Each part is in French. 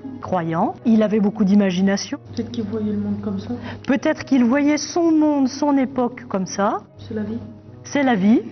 croyant. Il avait beaucoup d'imagination. Peut-être qu'il voyait le monde comme ça. Peut-être qu'il voyait son monde, son époque comme ça. C'est la vie. C'est la vie.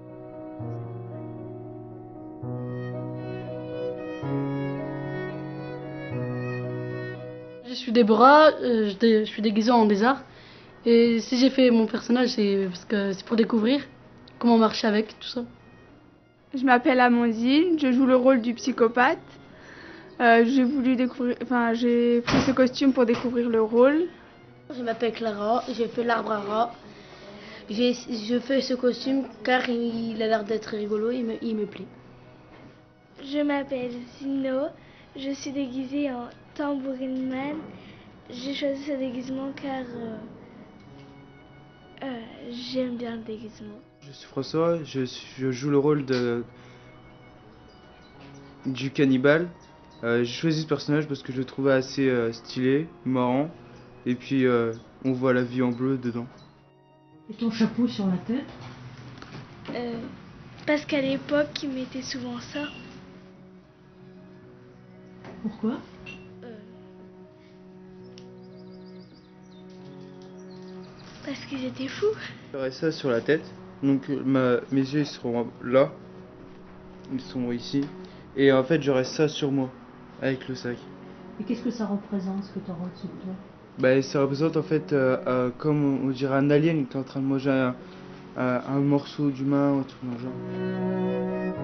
Je suis Déborah, je suis déguisée en Lézard. Et si j'ai fait mon personnage, c'est parce que c'est pour découvrir comment marcher avec, tout ça. Je m'appelle Amandine, je joue le rôle du psychopathe. J'ai voulu découvrir, j'ai pris ce costume pour découvrir le rôle. Je m'appelle Clara, j'ai fait l'arbre à rats. Je fais ce costume car il a l'air d'être rigolo, il me plaît. Je m'appelle Zino, je suis déguisée en Tambourine Man. J'ai choisi ce déguisement car j'aime bien le déguisement. Je suis François, je joue le rôle du cannibale. J'ai choisi ce personnage parce que je le trouvais assez stylé, marrant, et puis on voit la vie en bleu dedans. Et ton chapeau sur la tête? Parce qu'à l'époque, ils mettaient souvent ça. Pourquoi? Parce qu'ils étaient fous. J'aurai ça sur la tête, donc mes yeux ils seront là, ils sont ici, et en fait j'aurai ça sur moi, avec le sac. Et qu'est-ce que ça représente, ce que tu as au-dessus de toi? Bah, ça représente en fait comme on dirait un alien qui est en train de manger un morceau d'humain ou un truc dans le genre.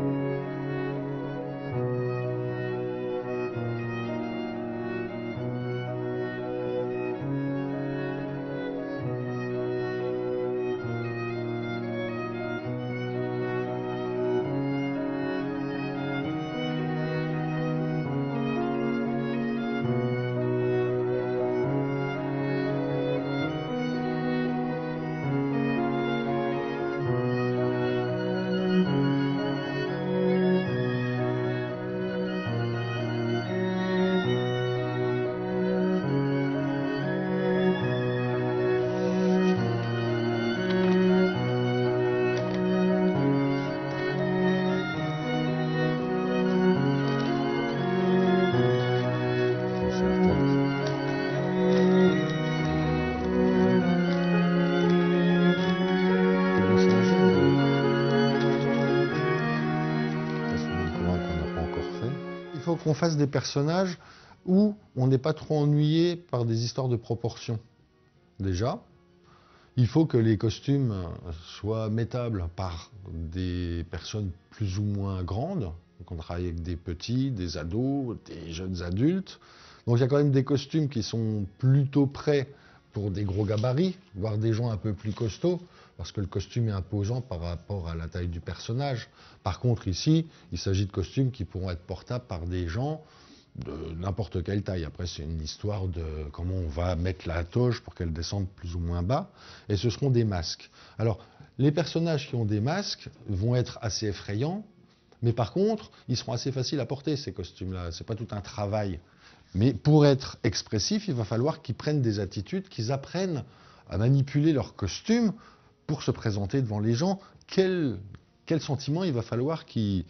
Il faut qu'on fasse des personnages où on n'est pas trop ennuyé par des histoires de proportions. Déjà, il faut que les costumes soient mettables par des personnes plus ou moins grandes. Donc on travaille avec des petits, des ados, des jeunes adultes. Donc il y a quand même des costumes qui sont plutôt prêts pour des gros gabarits, voire des gens un peu plus costauds, parce que le costume est imposant par rapport à la taille du personnage. Par contre, ici, il s'agit de costumes qui pourront être portables par des gens de n'importe quelle taille. Après, c'est une histoire de comment on va mettre la toge pour qu'elle descende plus ou moins bas. Et ce seront des masques. Alors, les personnages qui ont des masques vont être assez effrayants, mais par contre, ils seront assez faciles à porter, ces costumes-là. C'est pas tout un travail. Mais pour être expressif, il va falloir qu'ils prennent des attitudes, qu'ils apprennent à manipuler leur costume pour se présenter devant les gens. Quel sentiment il va falloir qu'ils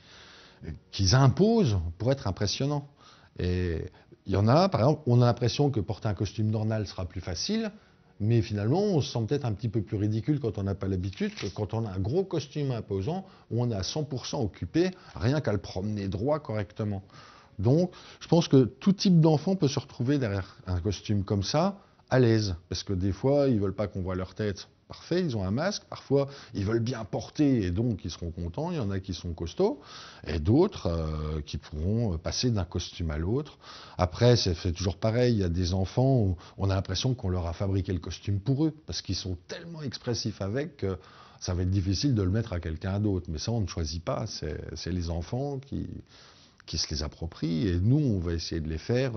imposent pour être impressionnants. Et il y en a, par exemple, on a l'impression que porter un costume normal sera plus facile, mais finalement, on se sent peut-être un petit peu plus ridicule quand on n'a pas l'habitude, que quand on a un gros costume imposant, où on est à 100% occupé, rien qu'à le promener droit correctement. Donc, je pense que tout type d'enfant peut se retrouver derrière un costume comme ça, à l'aise. Parce que des fois, ils ne veulent pas qu'on voit leur tête. Parfait, ils ont un masque. Parfois, ils veulent bien porter et donc ils seront contents. Il y en a qui sont costauds et d'autres qui pourront passer d'un costume à l'autre. Après, c'est toujours pareil. Il y a des enfants où on a l'impression qu'on leur a fabriqué le costume pour eux parce qu'ils sont tellement expressifs avec que ça va être difficile de le mettre à quelqu'un d'autre. Mais ça, on ne choisit pas. C'est les enfants qui se les approprient et nous, on va essayer de les faire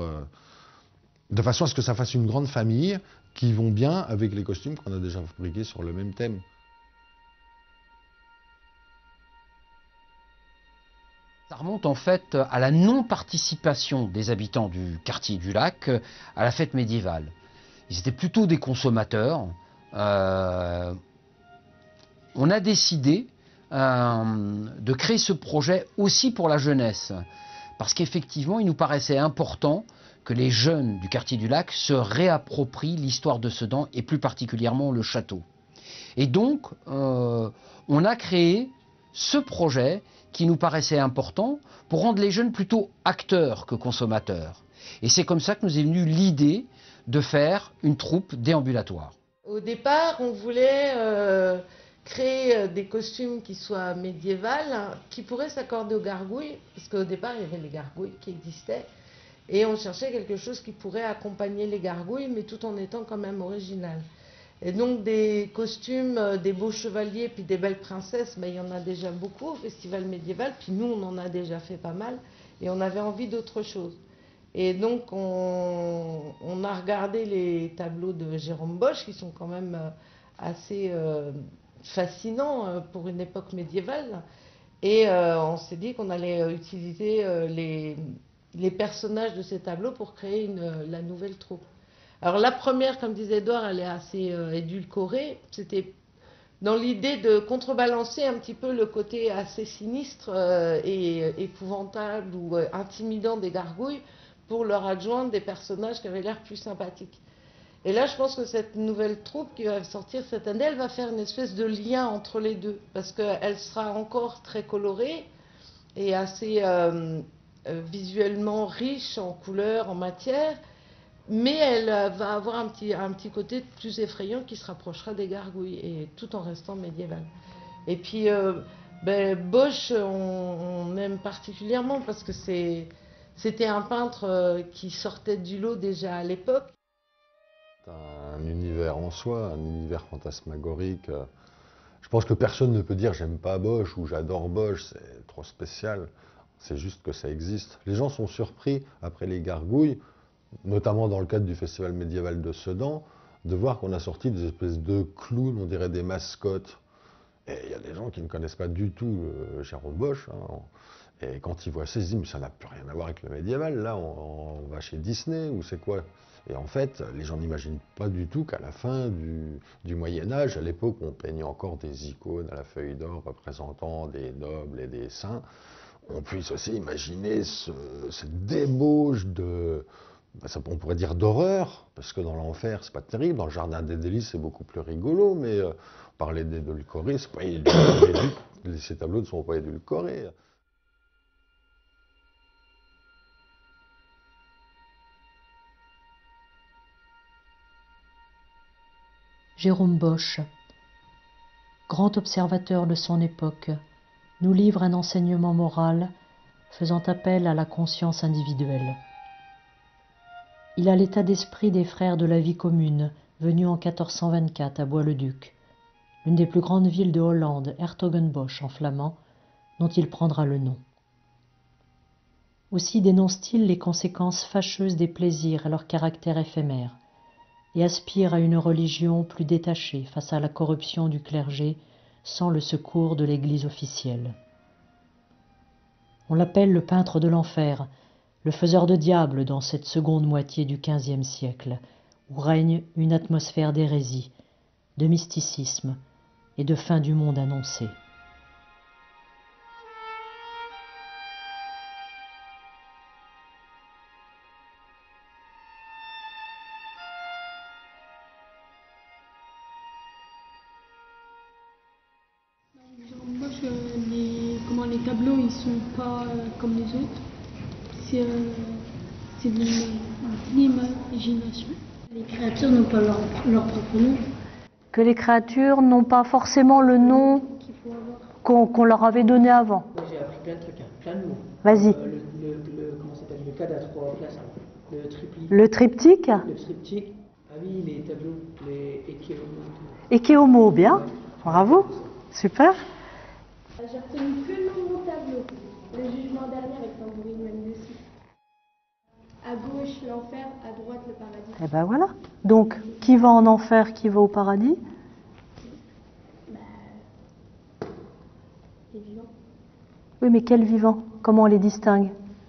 de façon à ce que ça fasse une grande famille qui vont bien avec les costumes qu'on a déjà fabriqués sur le même thème. Ça remonte en fait à la non-participation des habitants du quartier du Lac à la fête médiévale. Ils étaient plutôt des consommateurs. On a décidé de créer ce projet aussi pour la jeunesse, parce qu'effectivement, il nous paraissait important que les jeunes du quartier du Lac se réapproprient l'histoire de Sedan et plus particulièrement le château. Et donc, on a créé ce projet qui nous paraissait important pour rendre les jeunes plutôt acteurs que consommateurs. Et c'est comme ça que nous est venue l'idée de faire une troupe déambulatoire. Au départ, on voulait créer des costumes qui soient médiévales, qui pourraient s'accorder aux gargouilles, parce qu'au départ, il y avait les gargouilles qui existaient, et on cherchait quelque chose qui pourrait accompagner les gargouilles, mais tout en étant quand même original. Et donc des costumes, des beaux chevaliers, puis des belles princesses, il y en a déjà beaucoup au festival médiéval, puis nous on en a déjà fait pas mal, et on avait envie d'autre chose. Et donc on a regardé les tableaux de Jérôme Bosch, qui sont quand même assez fascinants pour une époque médiévale, et on s'est dit qu'on allait utiliser les personnages de ces tableaux pour créer la nouvelle troupe. Alors la première, comme disait Edouard, elle est assez édulcorée. C'était dans l'idée de contrebalancer un petit peu le côté assez sinistre et épouvantable ou intimidant des gargouilles pour leur adjoindre des personnages qui avaient l'air plus sympathiques. Et là, je pense que cette nouvelle troupe qui va sortir cette année, elle va faire une espèce de lien entre les deux, parce qu'elle sera encore très colorée et assez visuellement riche en couleurs, en matière. Mais elle va avoir un petit côté plus effrayant qui se rapprochera des gargouilles, et tout en restant médiéval. Et puis, Bosch, on aime particulièrement parce que c'était un peintre qui sortait du lot déjà à l'époque. C'est un univers en soi, un univers fantasmagorique. Je pense que personne ne peut dire j'aime pas Bosch ou j'adore Bosch, c'est trop spécial. C'est juste que ça existe. Les gens sont surpris, après les gargouilles, notamment dans le cadre du festival médiéval de Sedan, de voir qu'on a sorti des espèces de clowns, on dirait des mascottes. Et il y a des gens qui ne connaissent pas du tout Jérôme Bosch. Hein. Et quand ils voient ça, ils se disent, mais ça n'a plus rien à voir avec le médiéval. Là, on va chez Disney ou c'est quoi? Et en fait, les gens n'imaginent pas du tout qu'à la fin du Moyen-Âge, à l'époque où on peignait encore des icônes à la feuille d'or représentant des nobles et des saints, on puisse aussi imaginer cette débauche de... on pourrait dire d'horreur, parce que dans l'enfer, c'est pas terrible. Dans le jardin des délices, c'est beaucoup plus rigolo, mais parler d'édulcoré, c'est pas ces tableaux ne sont pas édulcorés. Jérôme Bosch, grand observateur de son époque, nous livre un enseignement moral faisant appel à la conscience individuelle. Il a l'état d'esprit des frères de la vie commune, venus en 1424 à Bois-le-Duc, l'une des plus grandes villes de Hollande, Hertogenbosch en flamand, dont il prendra le nom. Aussi dénonce-t-il les conséquences fâcheuses des plaisirs et leur caractère éphémère, et aspire à une religion plus détachée face à la corruption du clergé sans le secours de l'Église officielle. On l'appelle le peintre de l'enfer, le faiseur de diable dans cette seconde moitié du XVe siècle, où règne une atmosphère d'hérésie, de mysticisme et de fin du monde annoncé. Les tableaux ils sont pas comme les autres, c'est de l'imagination. Les créatures n'ont pas leur propre nom. Que les créatures n'ont pas forcément le nom qu'on leur avait donné avant. J'ai appris plein de trucs, hein, plein de mots. Vas-y. Comment ça s'appelle? Le cadre à 3 places, hein. Le triptyque. Le triptyque? Le triptyque. Ah oui, les tableaux, les ékéomos. Ékéomo, bien. Ouais. Bravo. Super. J'ai retenu que le nom de mon tableau. Le jugement dernier avec tambourine même dessus. À gauche l'enfer, à droite le paradis. Et ben voilà. Donc, qui va en enfer, qui va au paradis? Les vivants. Oui, mais quels vivants? Comment on les distingue?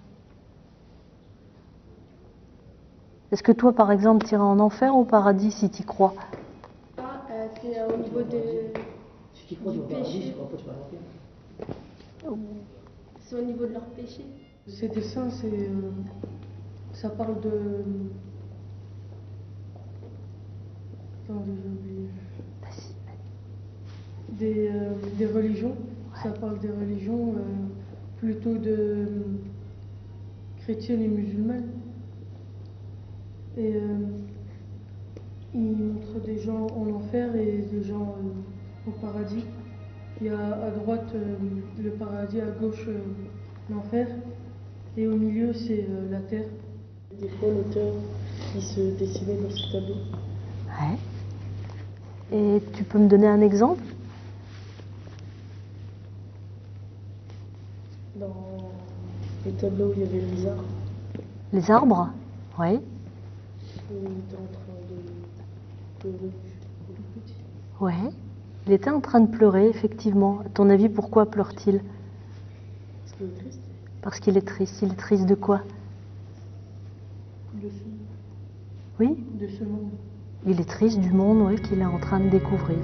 Est-ce que toi, par exemple, tu irais en enfer ou au paradis si tu y crois? C'est au niveau de... Si tu crois au paradis, tu crois pas, tu vas en enfer. C'est au niveau de leur péché. Ces dessins, Ça parle de... Attendez, j'ai oublié. Des religions. Ça parle des religions plutôt de chrétiennes et musulmanes. Et il montre des gens en enfer et des gens au paradis. Il y a à droite le paradis, à gauche l'enfer. Et au milieu, c'est la terre. Des fois, l'auteur, il se dessinait dans ce tableau. Ouais. Et tu peux me donner un exemple? Dans le tableau où il y avait les arbres. Les arbres? Oui. Il était en train de pleurer. Ouais. Il était en train de pleurer, effectivement. À ton avis, pourquoi pleure-t-il? Parce qu'il est triste. Parce qu'il est triste. Il est triste de quoi? De ce... Oui? De ce monde. Il est triste du monde, oui, qu'il est en train de découvrir.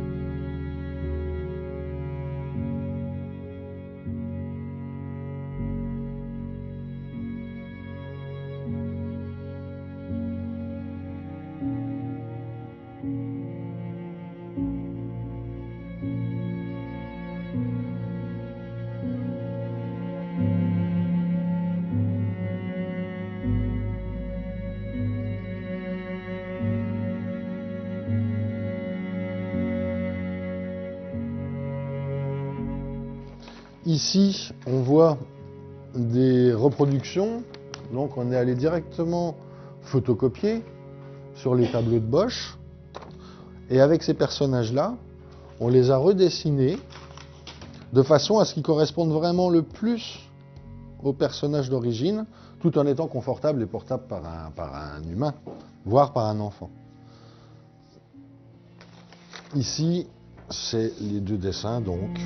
Ici, on voit des reproductions, donc on est allé directement photocopier sur les tableaux de Bosch, et avec ces personnages-là, on les a redessinés de façon à ce qu'ils correspondent vraiment le plus aux personnages d'origine, tout en étant confortables et portables par un humain, voire par un enfant. Ici, c'est les deux dessins, donc.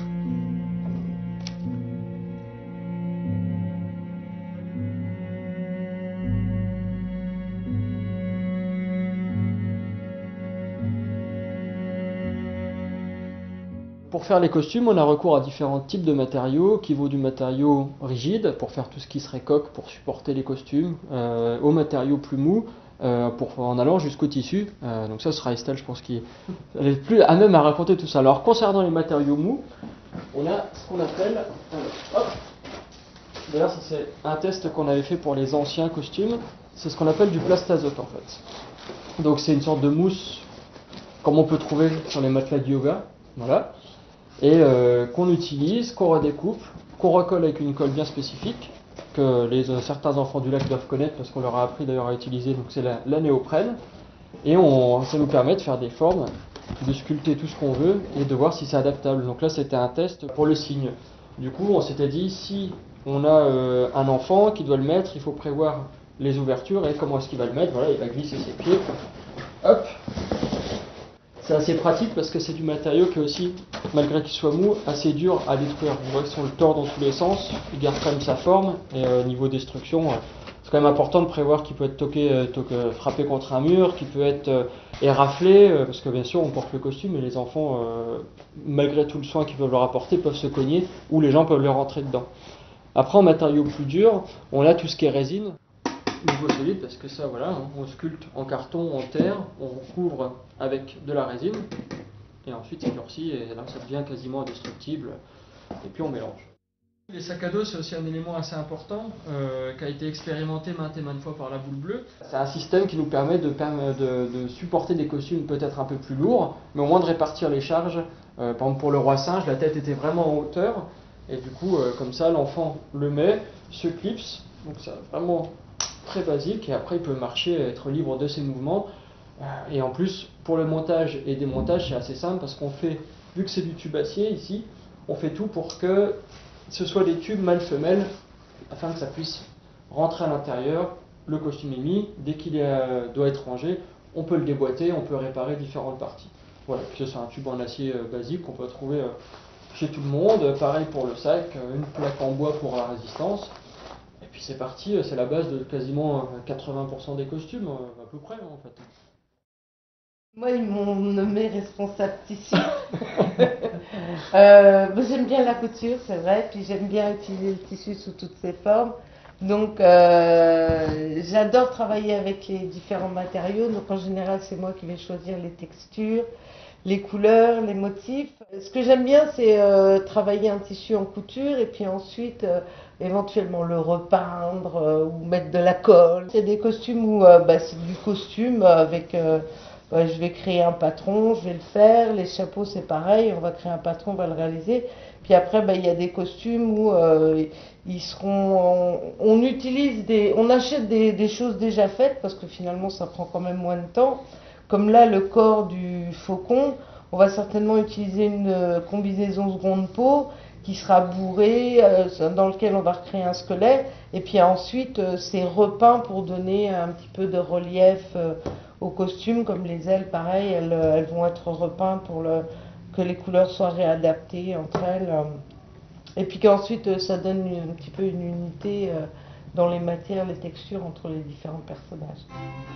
Pour faire les costumes, on a recours à différents types de matériaux, qui vont du matériau rigide, pour faire tout ce qui serait coque, pour supporter les costumes, aux matériaux plus mous, en allant jusqu'au tissu. Donc ça sera Estelle, je pense, qui est plus à même à raconter tout ça. Alors, concernant les matériaux mous, on a ce qu'on appelle... D'ailleurs, ça c'est un test qu'on avait fait pour les anciens costumes, c'est ce qu'on appelle du plastazote, en fait. Donc c'est une sorte de mousse, comme on peut trouver sur les matelas de yoga, voilà. Et qu'on utilise, qu'on redécoupe, qu'on recolle avec une colle bien spécifique, que certains enfants du lac doivent connaître parce qu'on leur a appris d'ailleurs à utiliser, donc c'est la néoprène. Et ça nous permet de faire des formes, de sculpter tout ce qu'on veut et de voir si c'est adaptable. Donc là c'était un test pour le cygne. Du coup on s'était dit, si on a un enfant qui doit le mettre, il faut prévoir les ouvertures et comment est-ce qu'il va le mettre. Voilà, il va glisser ses pieds, hop. C'est assez pratique parce que c'est du matériau qui est aussi, malgré qu'il soit mou, assez dur à détruire. On voit que si on le tord dans tous les sens, il garde quand même sa forme. Et niveau destruction, c'est quand même important de prévoir qu'il peut être frappé contre un mur, qu'il peut être éraflé, parce que bien sûr on porte le costume et les enfants, malgré tout le soin qu'ils peuvent leur apporter, peuvent se cogner ou les gens peuvent leur rentrer dedans. Après en matériaux plus durs, on a tout ce qui est résine. Niveau solide, parce que ça, voilà, on sculpte en carton, en terre, on couvre avec de la résine, et ensuite ça durcit, et là ça devient quasiment indestructible, et puis on mélange. Les sacs à dos, c'est aussi un élément assez important, qui a été expérimenté maintes et maintes fois par la Boule Bleue. C'est un système qui nous permet de supporter des costumes peut-être un peu plus lourds, mais au moins de répartir les charges. Par exemple pour le roi singe, la tête était vraiment en hauteur, et du coup, comme ça, l'enfant le met, se clipse, donc c'est vraiment très basique, et après il peut marcher, être libre de ses mouvements. Et en plus, pour le montage et démontage, c'est assez simple parce qu'on fait, vu que c'est du tube acier ici, on fait tout pour que ce soit des tubes mâle-femelle afin que ça puisse rentrer à l'intérieur. Le costume est mis, dès qu'il doit être rangé, on peut le déboîter, on peut réparer différentes parties. Voilà, puis c'est un tube en acier basique qu'on peut trouver chez tout le monde. Pareil pour le sac, une plaque en bois pour la résistance. Et puis c'est parti, c'est la base de quasiment 80% des costumes, à peu près en fait. Moi, ils m'ont nommé responsable tissu. J'aime bien la couture, c'est vrai, puis j'aime bien utiliser le tissu sous toutes ses formes. Donc j'adore travailler avec les différents matériaux. Donc en général, c'est moi qui vais choisir les textures, les couleurs, les motifs. Ce que j'aime bien, c'est travailler un tissu en couture et puis ensuite éventuellement le repeindre ou mettre de la colle. C'est des costumes où c'est du costume avec... je vais créer un patron, je vais le faire. Les chapeaux, c'est pareil, on va créer un patron, on va le réaliser. Puis après, il y a des costumes où ils seront... On utilise on achète des choses déjà faites parce que finalement, ça prend quand même moins de temps. Comme là, le corps du faucon, on va certainement utiliser une combinaison seconde peau qui sera bourrée, dans lequel on va recréer un squelette. Et puis ensuite, c'est repeint pour donner un petit peu de relief au costume. Comme les ailes, pareil, elles vont être repeintes pour que les couleurs soient réadaptées entre elles. Et puis qu'ensuite, ça donne un petit peu une unité dans les matières, les textures entre les différents personnages.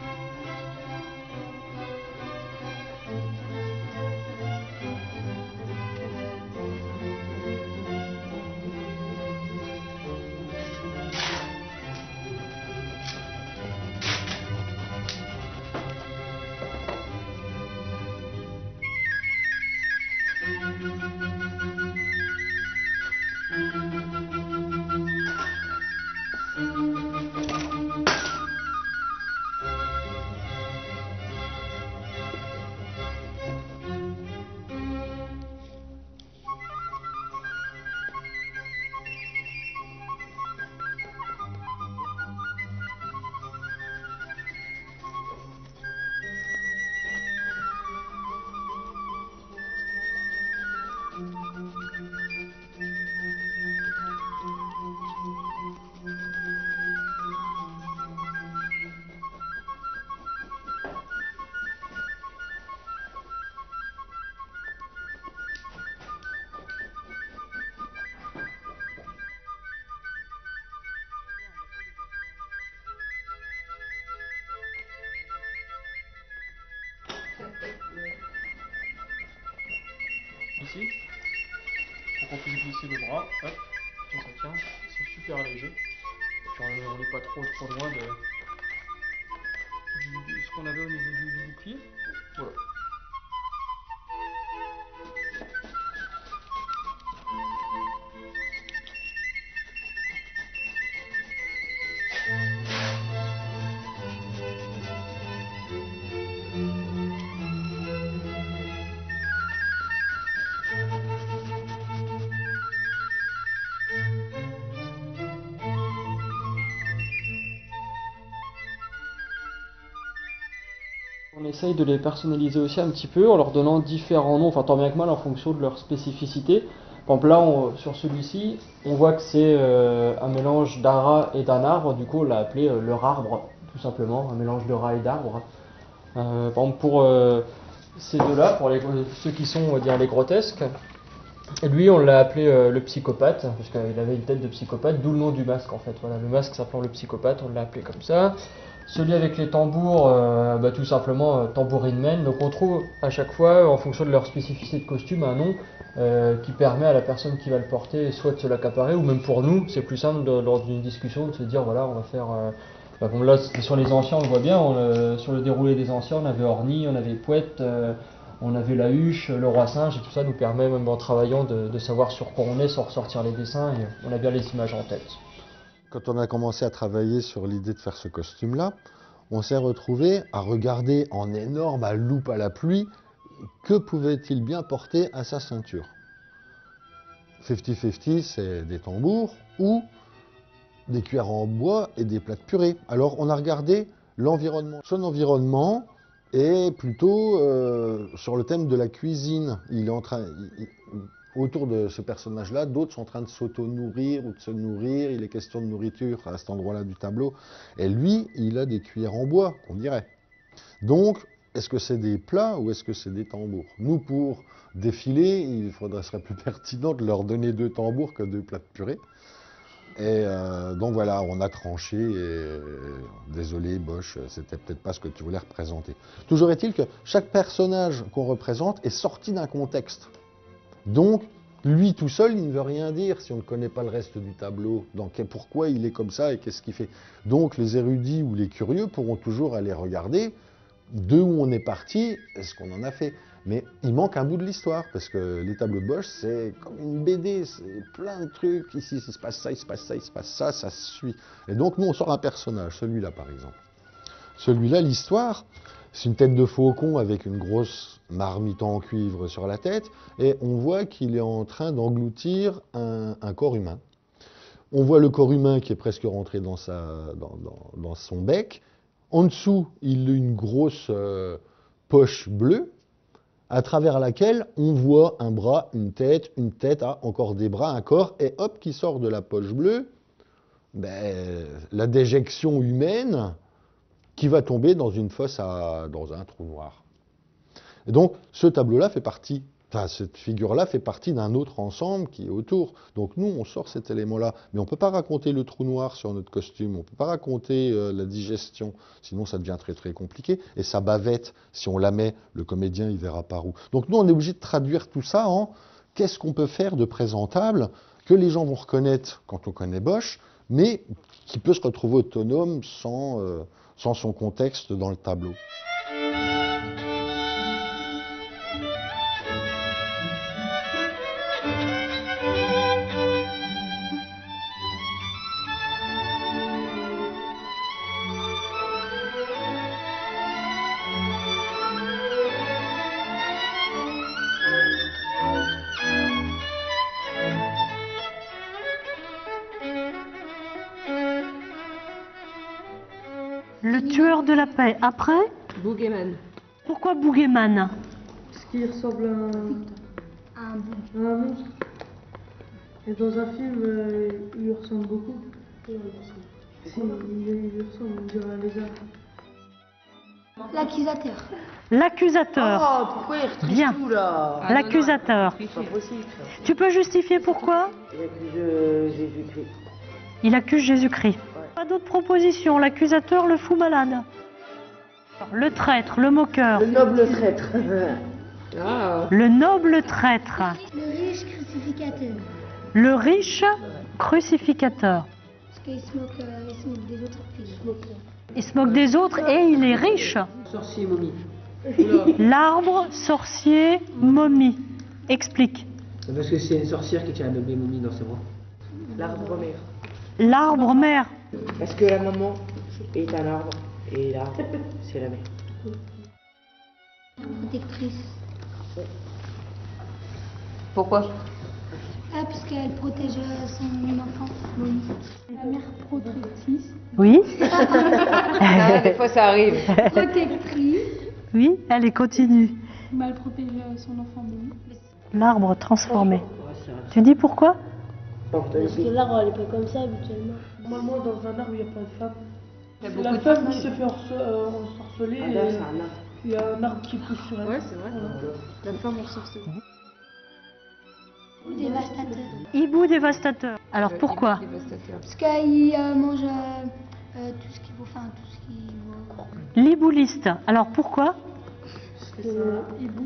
Ici, pour qu'on puisse glisser le bras, hop, ça tient, c'est super léger. Puis on n'est pas trop loin de ce qu'on avait au niveau du bouclier. Voilà. On essaye de les personnaliser aussi un petit peu en leur donnant différents noms, enfin tant bien que mal en fonction de leur spécificité. Par exemple là, sur celui-ci, on voit que c'est un mélange d'un rat et d'un arbre, du coup on l'a appelé leur arbre, tout simplement, un mélange de rat et d'arbre. Par exemple pour ces deux-là, pour ceux qui sont, on va dire, les grotesques, et lui on l'a appelé le psychopathe, parce qu'il avait une tête de psychopathe, d'où le nom du masque en fait. Voilà, le masque s'appelant le psychopathe, on l'a appelé comme ça. Celui avec les tambours, tout simplement tambourine man. Donc on trouve à chaque fois, en fonction de leur spécificité de costume, un nom qui permet à la personne qui va le porter soit de se l'accaparer, ou même pour nous, c'est plus simple lors d'une discussion de se dire voilà, on va faire... bon là c'était sur les anciens, on le voit bien, sur le déroulé des anciens, on avait Orny, on avait Pouette, on avait la huche, le roi singe, et tout ça nous permet même en travaillant de savoir sur quoi on est sans ressortir les dessins, et on a bien les images en tête. Quand on a commencé à travailler sur l'idée de faire ce costume-là, on s'est retrouvé à regarder en énorme, à loupe à la pluie, que pouvait-il bien porter à sa ceinture. 50-50, c'est des tambours ou des cuillères en bois et des plats de purée. Alors on a regardé l'environnement. Son environnement est plutôt sur le thème de la cuisine. Il est en train... Autour de ce personnage-là, d'autres sont en train de s'auto-nourrir ou de se nourrir. Il est question de nourriture à cet endroit-là du tableau. Et lui, il a des cuillères en bois, on dirait. Donc, est-ce que c'est des plats ou est-ce que c'est des tambours? Nous, pour défiler, serait plus pertinent de leur donner 2 tambours que 2 plats de purée. Et donc voilà, on a tranché. Et, désolé, Bosch, c'était peut-être pas ce que tu voulais représenter. Toujours est-il que chaque personnage qu'on représente est sorti d'un contexte. Donc, lui tout seul, il ne veut rien dire si on ne connaît pas le reste du tableau. Donc pourquoi il est comme ça et qu'est-ce qu'il fait? Donc les érudits ou les curieux pourront toujours aller regarder de où on est parti et ce qu'on en a fait. Mais il manque un bout de l'histoire, parce que les tableaux de Bosch, c'est comme une BD, c'est plein de trucs. Ici, il se passe ça, il se passe ça, il se passe ça, ça se suit. Et donc, nous, on sort un personnage, celui-là, par exemple. Celui-là, l'histoire, c'est une tête de faucon avec une grosse marmite en cuivre sur la tête, et on voit qu'il est en train d'engloutir un corps humain. On voit le corps humain qui est presque rentré dans son bec. En dessous, il a une grosse poche bleue, à travers laquelle on voit un bras, une tête, encore des bras, un corps, et hop, qui sort de la poche bleue, la déjection humaine qui va tomber dans une fosse, dans un trou noir. Et donc, ce tableau-là fait partie, cette figure-là fait partie d'un autre ensemble qui est autour. Donc nous, on sort cet élément-là. Mais on ne peut pas raconter le trou noir sur notre costume, on ne peut pas raconter la digestion, sinon ça devient très très compliqué. Et ça bavette, si on la met, le comédien, il verra par où. Donc nous, on est obligé de traduire tout ça en qu'est-ce qu'on peut faire de présentable, que les gens vont reconnaître quand on connaît Bosch, mais qui peut se retrouver autonome sans son contexte dans le tableau. Le tueur de la paix. Après? Boogeyman. Pourquoi Boogeyman? Parce qu'il ressemble à un monstre. Et dans un film, il lui ressemble beaucoup. Si, il lui ressemble, on dirait un lézard. L'accusateur. L'accusateur. Oh, pourquoi il retrouve Bien. tout là? L'accusateur. C'est pas possible. Tu peux justifier pourquoi? Il accuse Jésus-Christ. Il accuse Jésus-Christ. Pas d'autres propositions. L'accusateur, le fou malade. Le traître, le moqueur. Le noble traître. Le noble traître. Le riche crucificateur. Le riche crucificateur. Parce qu'il se moque des autres. Il se moque des autres et il est riche. Sorcier momie. L'arbre, sorcier, momie. Explique. Parce que c'est une sorcière qui tient un bébé momie dans ses bras. L'arbre mère. L'arbre mère. Parce que la maman est un arbre et l'arbre c'est la mère. Protectrice. Pourquoi? Ah, parce qu'elle protège son enfant. Oui. La mère protectrice. Oui. Ah, des fois ça arrive. Protectrice. Oui, allez, continue. Elle protège son enfant. Oui. L'arbre transformé. Tu dis pourquoi? Parce que l'arbre, elle est pas comme ça habituellement. Normalement, dans un arbre, il n'y a pas de femme. Il y a C'est beaucoup la de femme femmes. qui se fait ensorceler. Ah, là, c'est un arbre. Il y a un arbre qui pousse sur elle. Ouais, c'est vrai. Voilà. La femme ensorcelée. Dévastateur. Hibou dévastateur. Alors pourquoi? Parce qu'il mange tout ce qu'il vaut. Enfin, tout ce qui vaut. L'hibouliste. Alors pourquoi? C'est un hibou.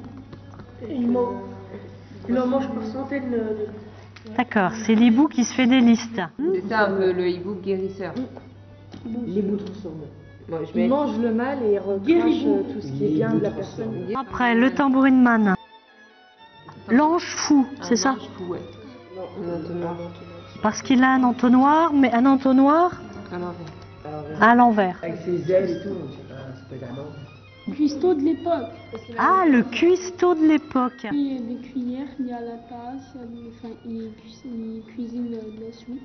Il en mange par centaines. D'accord, c'est l'hibou qui se fait des listes. C'est ça un peu le hibou guérisseur. L'hibou transformé. Moi, je Il mets... mange le mal et il recrache tout ce qui est bien de la personne. Après, le tambourin man. L'ange fou, c'est ça? Fou, ouais. Un entonnoir. Parce qu'il a un entonnoir, mais un entonnoir À l'envers. à l'envers. Avec ses ailes et tout, c'est pas étonnant. Cuistot de l'époque. Ah, le cuistot de l'époque. Il y a des cuillères, il y a la tasse, il cuisine de la soupe.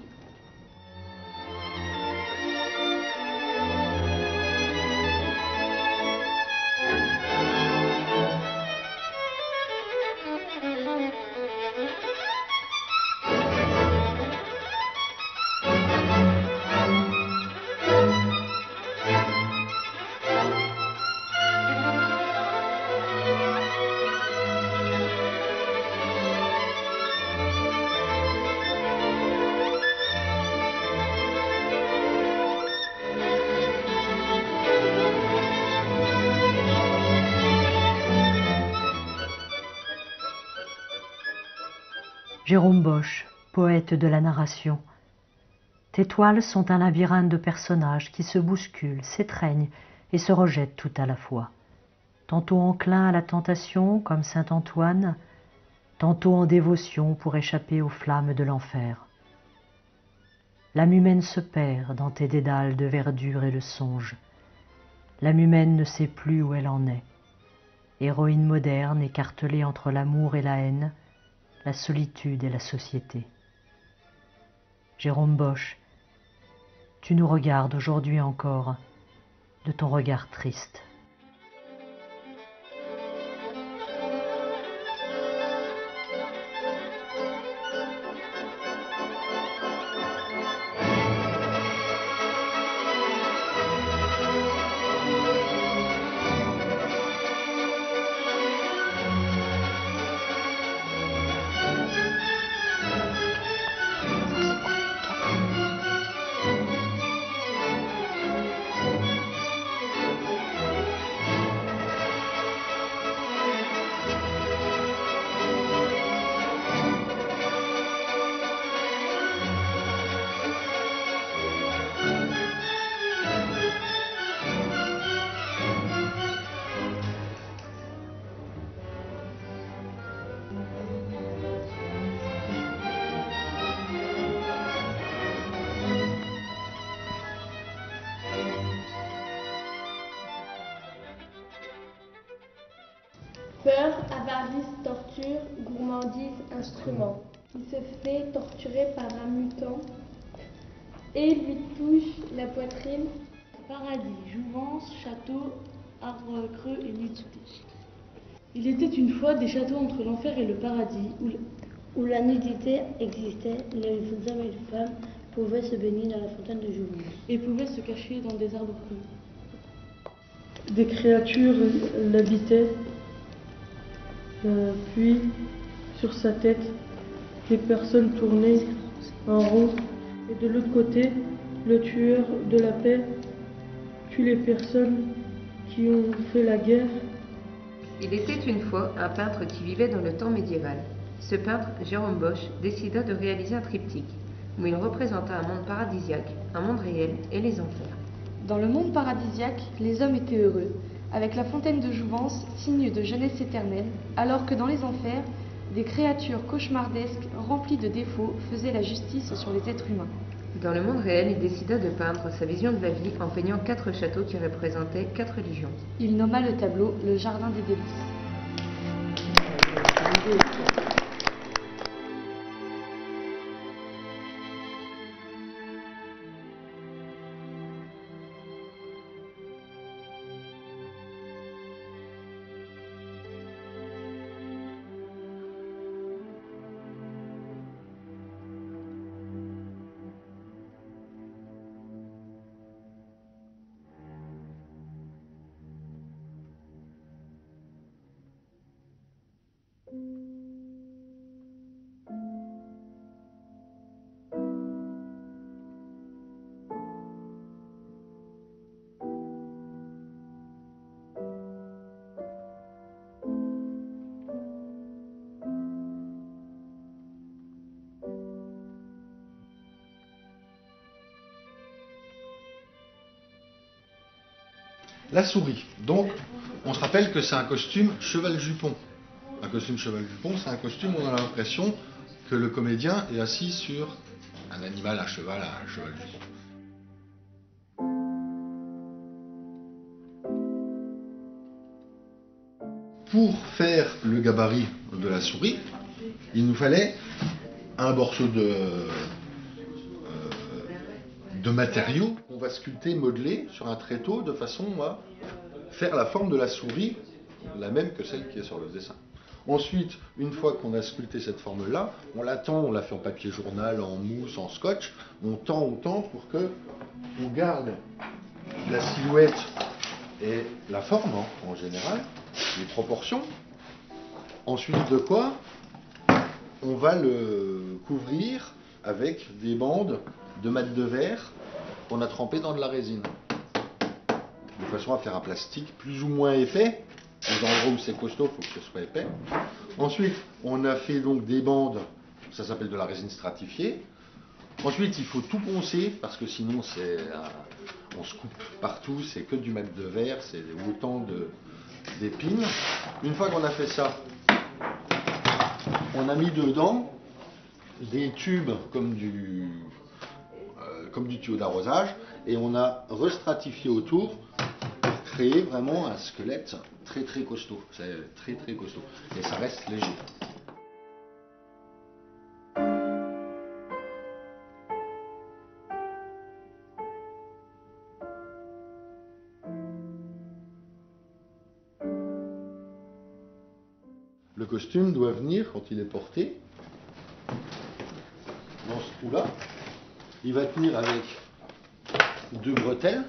Jérôme Bosch, poète de la narration. Tes toiles sont un labyrinthe de personnages qui se bousculent, s'étreignent et se rejettent tout à la fois. Tantôt enclin à la tentation, comme saint Antoine, tantôt en dévotion pour échapper aux flammes de l'enfer. L'âme humaine se perd dans tes dédales de verdure et de songe. L'âme humaine ne sait plus où elle en est. Héroïne moderne écartelée entre l'amour et la haine, la solitude et la société. Jérôme Bosch, tu nous regardes aujourd'hui encore de ton regard triste. Peur, avarice, torture, gourmandise, instrument. Il se fait torturer par un mutant et lui touche la poitrine. Paradis, jouvence, château, arbre creux et nudité. Il était une fois des châteaux entre l'enfer et le paradis où la nudité existait, les hommes et les femmes pouvaient se baigner dans la fontaine de jouvence et pouvaient se cacher dans des arbres creux. Des créatures l'habitaient, puis sur sa tête, des personnes tournaient en rond, et de l'autre côté, le tueur de la paix tue les personnes qui ont fait la guerre. Il était une fois un peintre qui vivait dans le temps médiéval. Ce peintre, Jérôme Bosch, décida de réaliser un triptyque où il représenta un monde paradisiaque, un monde réel et les enfers. Dans le monde paradisiaque, les hommes étaient heureux, avec la fontaine de jouvence, signe de jeunesse éternelle, alors que dans les enfers, des créatures cauchemardesques remplies de défauts faisaient la justice sur les êtres humains. Dans le monde réel, il décida de peindre sa vision de la vie en peignant 4 châteaux qui représentaient 4 religions. Il nomma le tableau le Jardin des délices. La souris. Donc, on se rappelle que c'est un costume cheval-jupon. Un costume cheval-jupon, c'est un costume où on a l'impression que le comédien est assis sur un animal, un cheval-jupon. Pour faire le gabarit de la souris, il nous fallait un morceau de matériaux qu'on va sculpter, modeler sur un tréteau de façon à faire la forme de la souris, la même que celle qui est sur le dessin. Ensuite, une fois qu'on a sculpté cette forme-là, on la tend, on la fait en papier journal, en mousse, en scotch, on tend pour que on garde la silhouette et la forme en général, les proportions. Ensuite de quoi, on va le couvrir avec des bandes de mat de verre qu'on a trempé dans de la résine, de façon à faire un plastique plus ou moins épais. Dans le endroit où c'est costaud, il faut que ce soit épais. Ensuite, on a fait donc des bandes ça s'appelle de la résine stratifiée. Ensuite, il faut tout poncer, parce que sinon, on se coupe partout, c'est que du mat de verre, c'est autant d'épines. Une fois qu'on a fait ça, on a mis dedans des tubes comme du tuyau d'arrosage, et on a restratifié autour pour créer vraiment un squelette très très costaud. C'est très très costaud, et ça reste léger. Le costume doit venir, quand il est porté, dans ce trou-là. Il va tenir avec 2 bretelles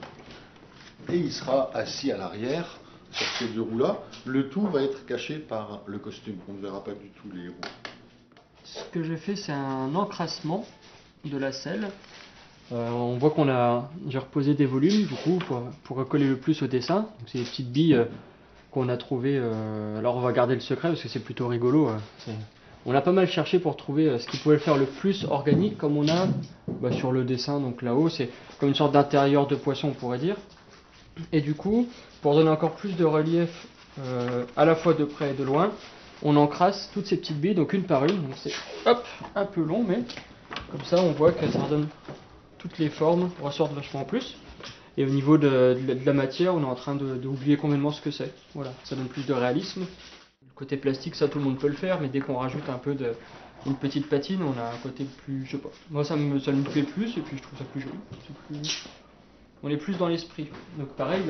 et il sera assis à l'arrière sur ces 2 roues-là. Le tout va être caché par le costume. On ne verra pas du tout les roues. Ce que j'ai fait, c'est un encrassement de la selle. On voit j'ai reposé des volumes du coup pour recoller le plus au dessin. C'est des petites billes qu'on a trouvées. Alors on va garder le secret parce que c'est plutôt rigolo. On a pas mal cherché pour trouver ce qui pouvait le faire le plus organique, comme on a sur le dessin. Donc là-haut, c'est comme une sorte d'intérieur de poisson, on pourrait dire. Et du coup, pour donner encore plus de relief à la fois de près et de loin, on encrasse toutes ces petites billes, donc une par une. Donc c'est un peu long, mais comme ça on voit que ça redonne toutes les formes, ressortent vachement plus. Et au niveau de la matière, on est en train d'oublier complètement ce que c'est. Voilà, ça donne plus de réalisme. Le côté plastique, ça tout le monde peut le faire, mais dès qu'on rajoute un peu une petite patine, on a un côté plus, je sais pas. Moi ça me plaît plus, et puis je trouve ça plus joli. On est plus dans l'esprit. Donc pareil,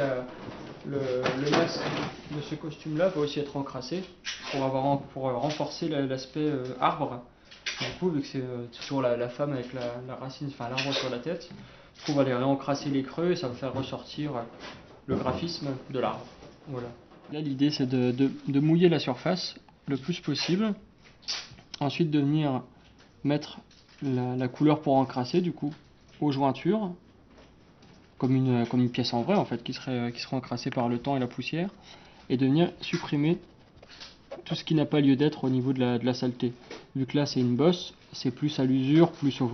le masque de ce costume-là va aussi être encrassé pour renforcer l'aspect arbre. Du coup, vu que c'est toujours la femme avec la racine, enfin l'arbre sur la tête, du coup, on va aller réencrasser les creux et ça va faire ressortir le graphisme de l'arbre. Voilà. Là, l'idée, c'est de mouiller la surface le plus possible. Ensuite, de venir mettre la couleur pour encrasser, du coup, aux jointures, comme une pièce en vrai, en fait, qui serait encrassée par le temps et la poussière, et de venir supprimer tout ce qui n'a pas lieu d'être au niveau de la saleté. Vu que là c'est une bosse, c'est plus à l'usure,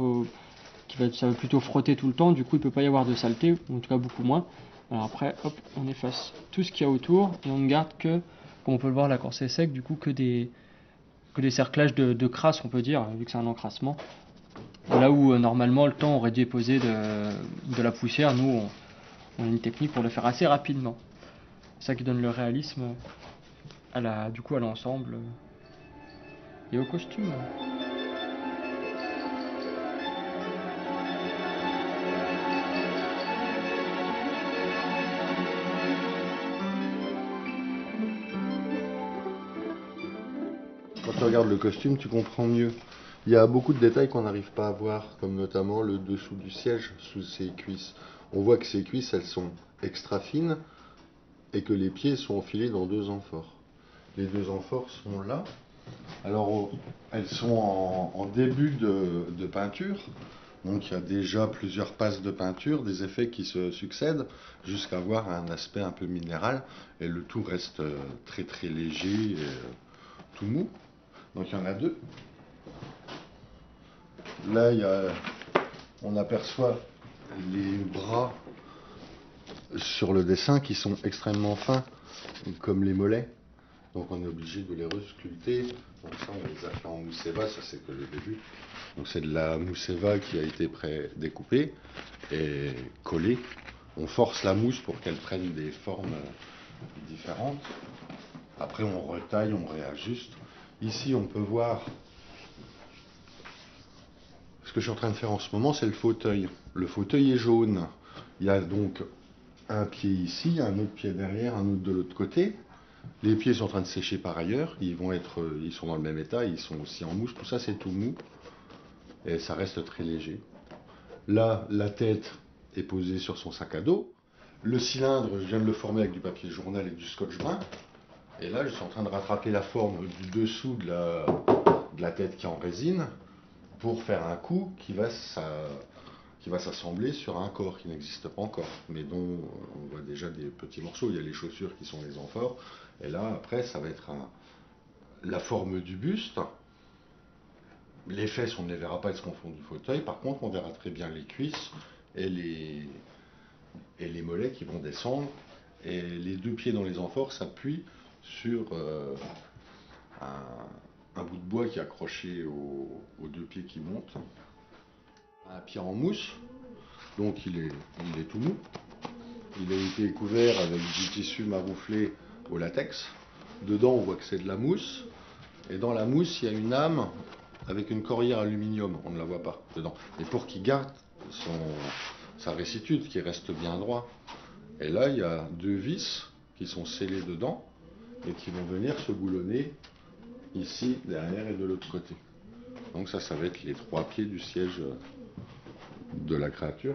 ça va plutôt frotter tout le temps, du coup il ne peut pas y avoir de saleté, ou en tout cas beaucoup moins. Alors après, hop, on efface tout ce qu'il y a autour, et on ne garde que, comme on peut le voir là quand c'est sec, du coup que des cerclages de crasse, on peut dire, vu que c'est un encrassement. Là où normalement le temps aurait déposé de la poussière, nous on a une technique pour le faire assez rapidement. C'est ça qui donne le réalisme à l'ensemble et au costume. Quand tu regardes le costume, tu comprends mieux. Il y a beaucoup de détails qu'on n'arrive pas à voir, comme notamment le dessous du siège, sous ses cuisses. On voit que ses cuisses, elles sont extra fines et que les pieds sont enfilés dans 2 amphores. Les 2 amphores sont là. Alors, elles sont en début de peinture. Donc, il y a déjà plusieurs passes de peinture, des effets qui se succèdent, jusqu'à avoir un aspect un peu minéral. Et le tout reste très très léger et tout mou. Donc, il y en a 2. Là, on aperçoit les bras sur le dessin qui sont extrêmement fins, comme les mollets. Donc on est obligé de les resculpter. Donc ça, on les a fait en mousseva, ça c'est que le début. Donc c'est de la mousseva qui a été pré-découpée et collée. On force la mousse pour qu'elle prenne des formes différentes. Après on retaille, on réajuste. Ici on peut voir, ce que je suis en train de faire en ce moment, c'est le fauteuil. Le fauteuil est jaune. Il y a donc un pied ici, un autre pied derrière, un autre de l'autre côté. Les pieds sont en train de sécher par ailleurs, ils sont dans le même état, ils sont aussi en mousse, tout ça c'est tout mou, et ça reste très léger. Là, la tête est posée sur son sac à dos, le cylindre, je viens de le former avec du papier journal et du scotch brun, et là je suis en train de rattraper la forme du dessous de la tête qui est en résine, pour faire un coup qui va s'assembler sur un corps qui n'existe pas encore, mais dont on voit déjà des petits morceaux. Il y a les chaussures qui sont les amphores, et là après ça va être la forme du buste, Les fesses, on ne les verra pas, elles seront au fond du fauteuil. Par contre, on verra très bien les cuisses et les mollets qui vont descendre. Et les deux pieds dans les amphores s'appuient sur un bout de bois qui est accroché aux deux pieds qui montent. Un pied en mousse, donc il est tout mou. Il a été couvert avec du tissu marouflé au latex. Dedans, on voit que c'est de la mousse. Et dans la mousse, il y a une âme avec une corrière aluminium. On ne la voit pas dedans. Et pour qu'il garde sa récitude, qu'il reste bien droit. Et là, il y a deux vis qui sont scellées dedans et qui vont venir se boulonner ici, derrière et de l'autre côté. Donc ça va être les trois pieds du siège de la créature.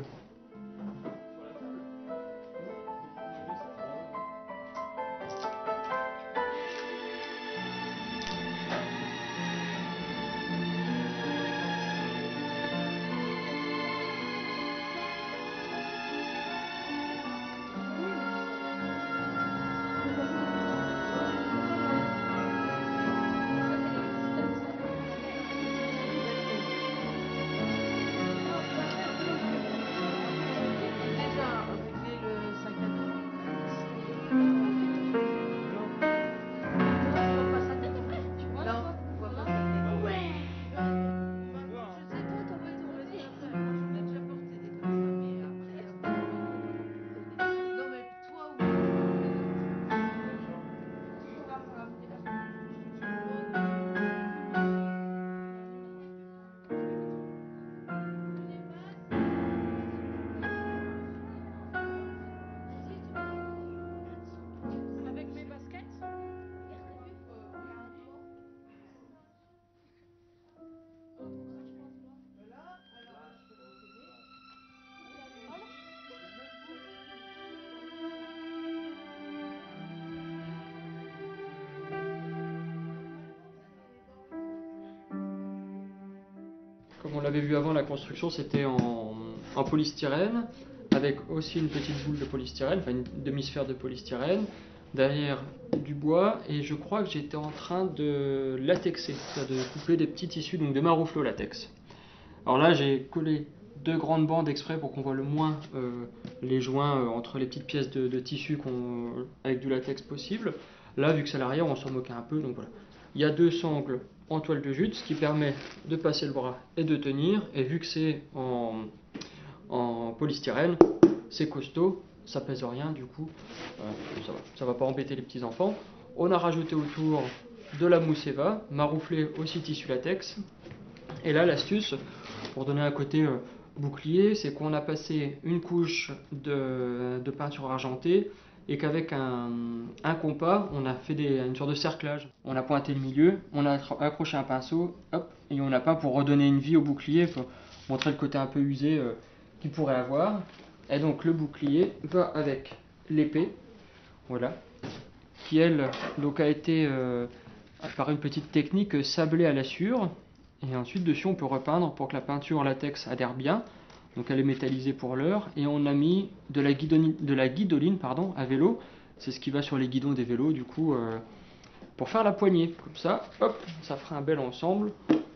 Comme on l'avait vu avant, la construction c'était en polystyrène, avec aussi une petite boule de polystyrène, enfin une demi-sphère de polystyrène, derrière du bois, et je crois que j'étais en train de latexer, c'est-à-dire de couper des petits tissus, donc de maroufler au latex. Alors là, j'ai collé deux grandes bandes exprès pour qu'on voit le moins les joints entre les petites pièces de tissu avec du latex possible. Là, vu que c'est à l'arrière, on s'en moquait un peu, donc voilà. Il y a deux sangles en toile de jute, ce qui permet de passer le bras et de tenir, et vu que c'est en polystyrène, c'est costaud, ça pèse rien, du coup, ça va pas embêter les petits enfants. On a rajouté autour de la mousse Eva, marouflé aussi tissu latex, et là l'astuce, pour donner un côté bouclier, c'est qu'on a passé une couche de peinture argentée, et qu'avec un compas, on a fait une sorte de cerclage. On a pointé le milieu, on a accroché un pinceau, hop, et on a peint pour redonner une vie au bouclier, pour montrer le côté un peu usé qu'il pourrait avoir. Et donc le bouclier va avec l'épée, voilà, qui elle donc a été par une petite technique sablée à la suure, et ensuite dessus on peut repeindre pour que la peinture latex adhère bien. Donc elle est métallisée pour l'heure, et on a mis de la guidoline à vélo, c'est ce qui va sur les guidons des vélos du coup, pour faire la poignée. Comme ça, hop, ça fera un bel ensemble.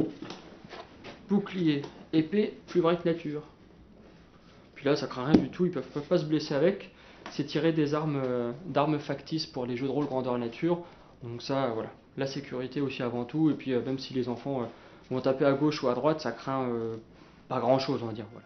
Bouclier, épée, plus vrai que nature. Puis là ça craint rien du tout, ils peuvent pas se blesser avec. C'est tiré des d'armes factices pour les jeux de rôle grandeur nature. Donc ça, voilà, la sécurité aussi avant tout, et puis même si les enfants vont taper à gauche ou à droite, ça craint pas grand chose, on va dire, voilà.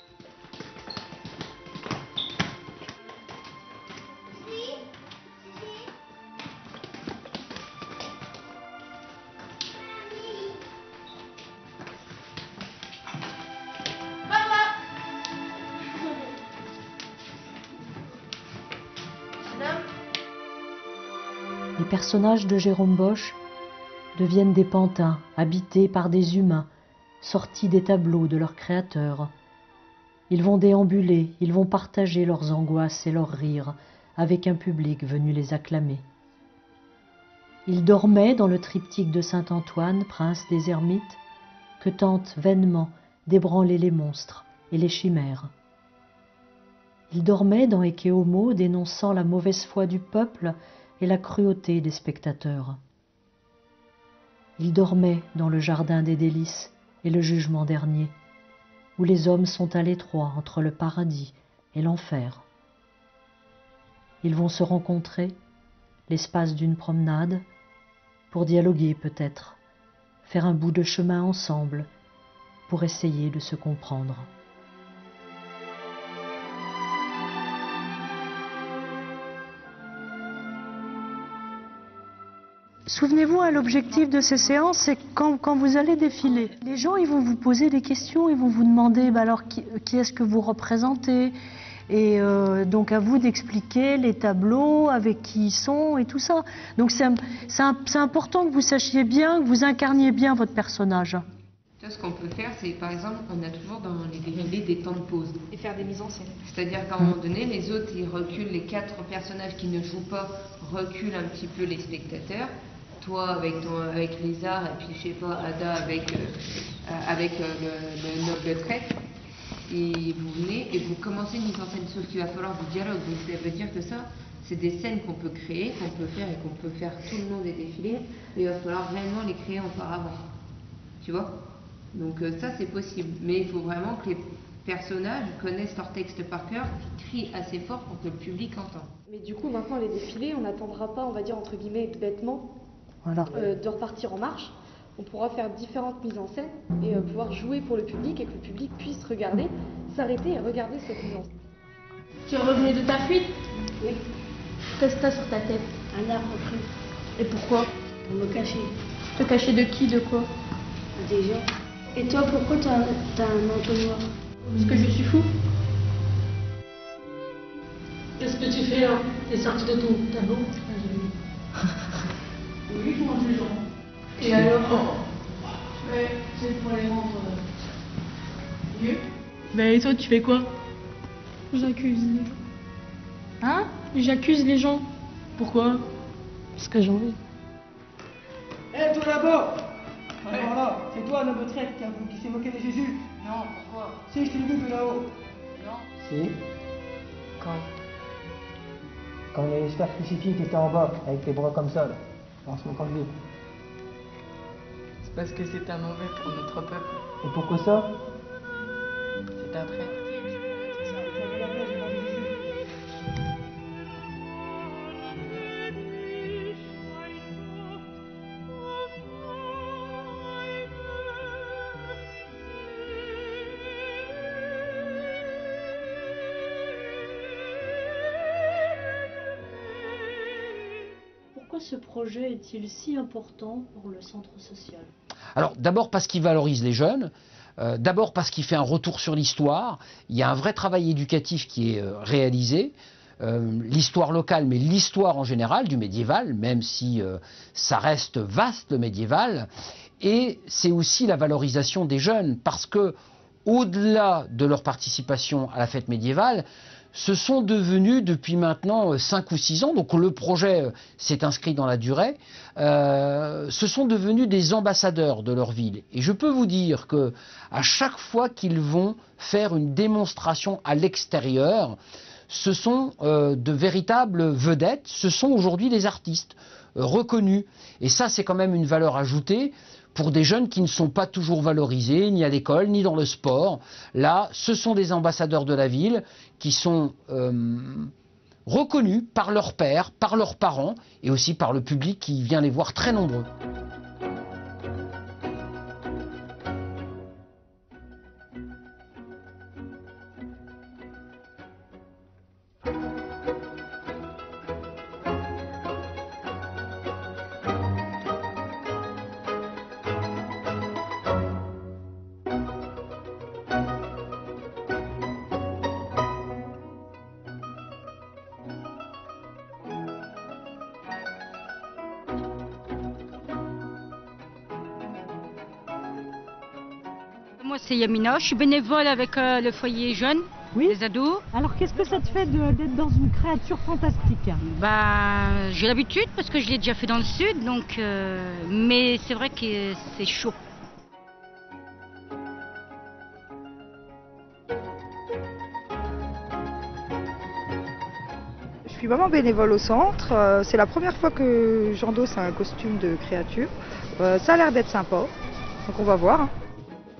Les personnages de Jérôme Bosch deviennent des pantins habités par des humains, sortis des tableaux de leurs créateurs. Ils vont déambuler, ils vont partager leurs angoisses et leurs rires avec un public venu les acclamer. Ils dormaient dans le triptyque de saint Antoine, prince des ermites, que tentent vainement d'ébranler les monstres et les chimères. Ils dormaient dans Ecce Homo, dénonçant la mauvaise foi du peuple et la cruauté des spectateurs. Ils dormaient dans le jardin des délices, et le jugement dernier, où les hommes sont à l'étroit entre le paradis et l'enfer. Ils vont se rencontrer, l'espace d'une promenade, pour dialoguer peut-être, faire un bout de chemin ensemble, pour essayer de se comprendre. Souvenez-vous, l'objectif de ces séances, c'est quand vous allez défiler, les gens ils vont vous poser des questions, ils vont vous demander alors qui est-ce que vous représentez, et donc à vous d'expliquer les tableaux, avec qui ils sont et tout ça. Donc c'est important que vous sachiez bien, que vous incarniez bien votre personnage. Ce qu'on peut faire, c'est par exemple, on a toujours dans les défilés des temps de pause. Et faire des mises en scène. C'est-à-dire qu'à un moment donné, les autres, ils reculent, les 4 personnages qui ne jouent pas reculent un petit peu les spectateurs. Toi avec les arts, et puis je sais pas, Ada avec le noble traître. Et vous venez et vous commencez une mise en scène, sauf qu'il va falloir du dialogue. Donc ça veut dire que ça, c'est des scènes qu'on peut créer, qu'on peut faire et qu'on peut faire tout le long des défilés. Mais il va falloir réellement les créer auparavant. Tu vois? Donc ça c'est possible. Mais il faut vraiment que les personnages connaissent leur texte par cœur, qui crient assez fort pour que le public entende. Mais du coup, maintenant les défilés, on n'attendra pas, on va dire entre guillemets, bêtement, de repartir en marche. On pourra faire différentes mises en scène et pouvoir jouer pour le public et que le public puisse regarder, s'arrêter et regarder cette mise en scène. Tu es revenu de ta fuite? Oui. Qu'est-ce que t'as sur ta tête? Un arbre pris. Et pourquoi? Pour me cacher. Te cacher de qui? De quoi? Des gens. Et toi, pourquoi t'as un manteau noir? Parce que je suis fou. Qu'est-ce que tu fais là? T'es sorti de ton tableau? Oui, je mange les gens. Et alors? Ouais, c'est pour les rendre mieux. Ben et toi, tu fais quoi? J'accuse les gens. Hein? J'accuse les gens. Pourquoi? Parce que j'ai envie. Hé, toi là-bas! Alors là, c'est toi, noble traître, qui s'est moqué de Jésus? Non, pourquoi? Si, je te l'ai vu de là-haut. Non. Si. Quand? Quand il y a l'espère crucifié qui était en bas, avec les bras comme ça, là, en se moquant de lui. C'est parce que c'est un mauvais pour notre peuple. Et pourquoi ça? C'est un traître. Pourquoi ce projet est-il si important pour le centre social? Alors d'abord parce qu'il valorise les jeunes, d'abord parce qu'il fait un retour sur l'histoire, il y a un vrai travail éducatif qui est réalisé, l'histoire locale, mais l'histoire en général du médiéval, même si ça reste vaste le médiéval, et c'est aussi la valorisation des jeunes, parce que au-delà de leur participation à la fête médiévale, ce sont devenus depuis maintenant 5 ou 6 ans, donc le projet s'est inscrit dans la durée, ce sont devenus des ambassadeurs de leur ville. Et je peux vous dire que à chaque fois qu'ils vont faire une démonstration à l'extérieur, ce sont de véritables vedettes, ce sont aujourd'hui des artistes reconnus. Et ça, c'est quand même une valeur ajoutée pour des jeunes qui ne sont pas toujours valorisés, ni à l'école, ni dans le sport. Là, ce sont des ambassadeurs de la ville qui sont reconnus par leurs pairs, par leurs parents, et aussi par le public qui vient les voir très nombreux. Moi c'est Yamina, je suis bénévole avec le foyer jeune, les ados. Alors qu'est-ce que ça te fait d'être dans une créature fantastique? Bah, j'ai l'habitude parce que je l'ai déjà fait dans le sud, donc mais c'est vrai que c'est chaud. Je suis vraiment bénévole au centre, c'est la première fois que j'endosse un costume de créature. Ça a l'air d'être sympa, donc on va voir.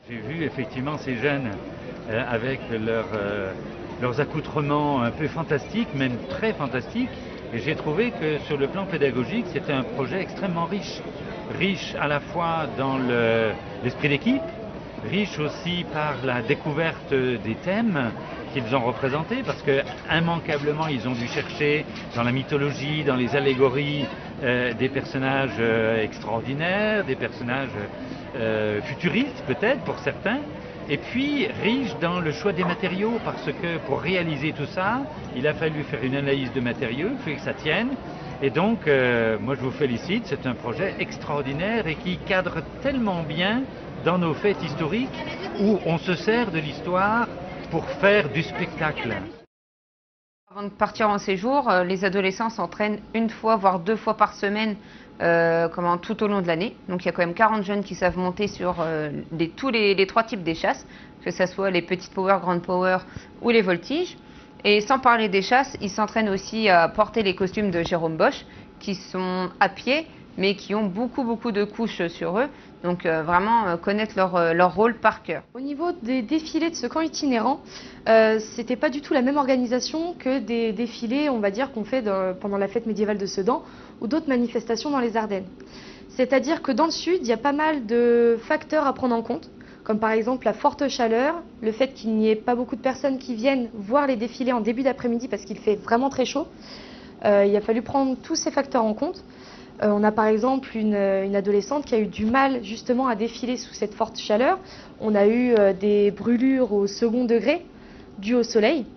J'ai vu effectivement ces jeunes avec leurs accoutrements un peu fantastiques, même très fantastiques, et j'ai trouvé que sur le plan pédagogique, c'était un projet extrêmement riche. Riche à la fois dans l'esprit d'équipe, riche aussi par la découverte des thèmes qu'ils ont représentés, parce que immanquablement ils ont dû chercher dans la mythologie, dans les allégories, des personnages extraordinaires, des personnages futuristes peut-être pour certains, et puis riche dans le choix des matériaux, parce que pour réaliser tout ça, il a fallu faire une analyse de matériaux, il faut que ça tienne. Et donc, moi je vous félicite, c'est un projet extraordinaire et qui cadre tellement bien dans nos fêtes historiques où on se sert de l'histoire pour faire du spectacle. Avant de partir en séjour, les adolescents s'entraînent 1 fois, voire 2 fois par semaine tout au long de l'année. Donc il y a quand même 40 jeunes qui savent monter sur tous les 3 types d'échasses, que ce soit les petites power, grandes power ou les voltiges. Et sans parler des chasses, ils s'entraînent aussi à porter les costumes de Jérôme Bosch, qui sont à pied, mais qui ont beaucoup de couches sur eux. Donc vraiment connaître leur rôle par cœur. Au niveau des défilés de ce camp itinérant, c'était pas du tout la même organisation que des défilés, on va dire, qu'on fait pendant la fête médiévale de Sedan ou d'autres manifestations dans les Ardennes. C'est-à-dire que dans le sud, il y a pas mal de facteurs à prendre en compte, comme par exemple la forte chaleur, le fait qu'il n'y ait pas beaucoup de personnes qui viennent voir les défilés en début d'après-midi parce qu'il fait vraiment très chaud. Il a fallu prendre tous ces facteurs en compte. On a par exemple une adolescente qui a eu du mal justement à défiler sous cette forte chaleur. On a eu des brûlures au second degré dues au soleil.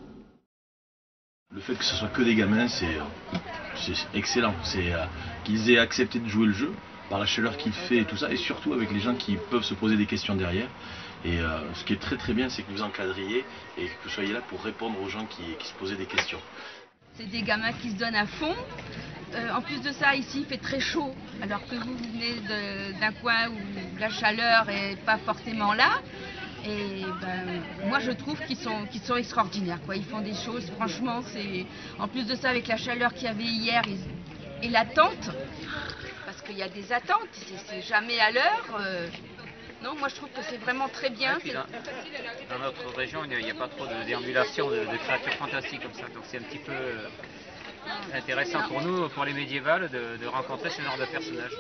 Le fait que ce soit que des gamins, c'est excellent. C'est qu'ils aient accepté de jouer le jeu par la chaleur qu'il fait et tout ça, et surtout avec les gens qui peuvent se poser des questions derrière. Et ce qui est très bien, c'est que vous encadriez et que vous soyez là pour répondre aux gens qui se posaient des questions. C'est des gamins qui se donnent à fond. En plus de ça, ici, il fait très chaud, alors que vous venez d'un coin où la chaleur n'est pas forcément là. Et moi, je trouve qu'ils sont extraordinaires, quoi. Ils font des choses, franchement, c'est... En plus de ça, avec la chaleur qu'il y avait hier et l'attente, parce qu'il y a des attentes, c'est jamais à l'heure. Non, moi je trouve que c'est vraiment très bien. Dans notre région, il n'y a pas trop de déambulation de créatures fantastiques comme ça, donc c'est un petit peu intéressant pour nous, pour les médiévales, de rencontrer ce genre de personnages.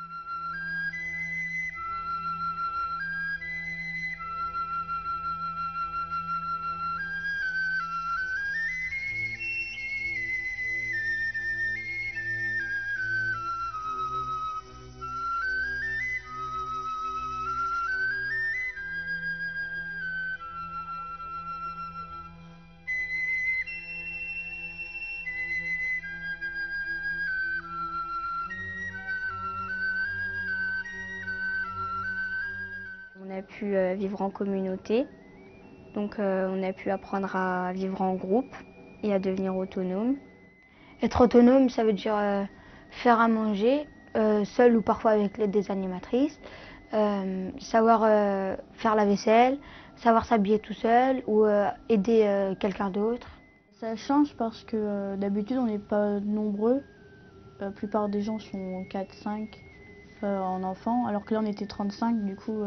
On a pu vivre en communauté, donc on a pu apprendre à vivre en groupe et à devenir autonome. Être autonome, ça veut dire faire à manger, seul ou parfois avec l'aide des animatrices, savoir faire la vaisselle, savoir s'habiller tout seul ou aider quelqu'un d'autre. Ça change parce que d'habitude on n'est pas nombreux, la plupart des gens sont 4-5 en enfants, alors que là on était 35, du coup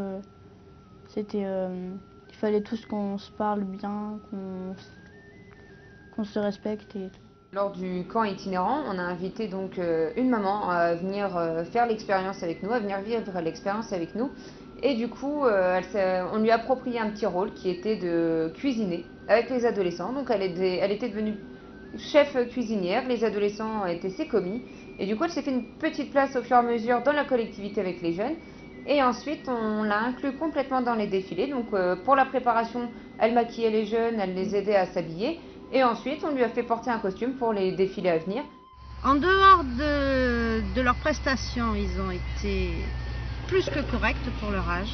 il fallait tous qu'on se parle bien, qu'on se respecte. Lors du camp itinérant, on a invité donc une maman à venir faire l'expérience avec nous, à venir vivre l'expérience avec nous. Et du coup, on lui a approprié un petit rôle qui était de cuisiner avec les adolescents. Donc elle était devenue chef cuisinière, les adolescents étaient ses commis. Et du coup, elle s'est fait une petite place au fur et à mesure dans la collectivité avec les jeunes. Et ensuite, on l'a inclus complètement dans les défilés. Donc pour la préparation, elle maquillait les jeunes, elle les aidait à s'habiller. Et ensuite, on lui a fait porter un costume pour les défilés à venir. En dehors de leurs prestations, ils ont été plus que corrects pour leur âge.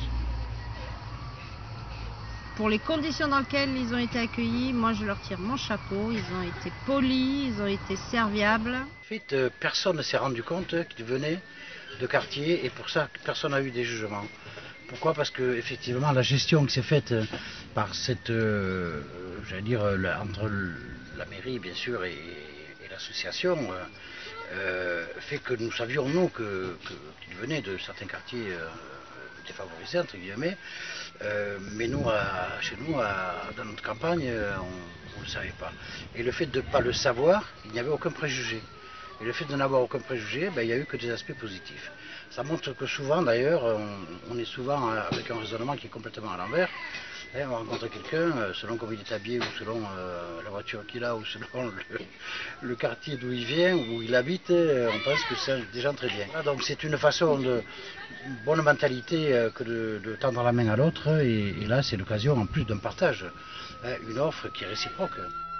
Pour les conditions dans lesquelles ils ont été accueillis, moi je leur tire mon chapeau. Ils ont été polis, ils ont été serviables. En fait, personne ne s'est rendu compte qu'ils venaient de quartier et pour ça, personne n'a eu des jugements. Pourquoi? Parce que effectivement, la gestion qui s'est faite par cette, j'allais dire, entre la mairie bien sûr et l'association, fait que nous savions nous qu'ils venaient de certains quartiers défavorisés, entre guillemets. Mais nous, chez nous, dans notre campagne, on ne le savait pas. Et le fait de ne pas le savoir, il n'y avait aucun préjugé. Et le fait de n'avoir aucun préjugé, il n'y a eu que des aspects positifs. Ça montre que souvent, d'ailleurs, on est souvent avec un raisonnement qui est complètement à l'envers. On rencontre quelqu'un, selon comment il est habillé, ou selon la voiture qu'il a, ou selon le quartier d'où il vient, où il habite, on pense que c'est des gens très bien. Donc c'est une façon une bonne mentalité que de tendre la main à l'autre, et là c'est l'occasion en plus d'un partage, une offre qui est réciproque.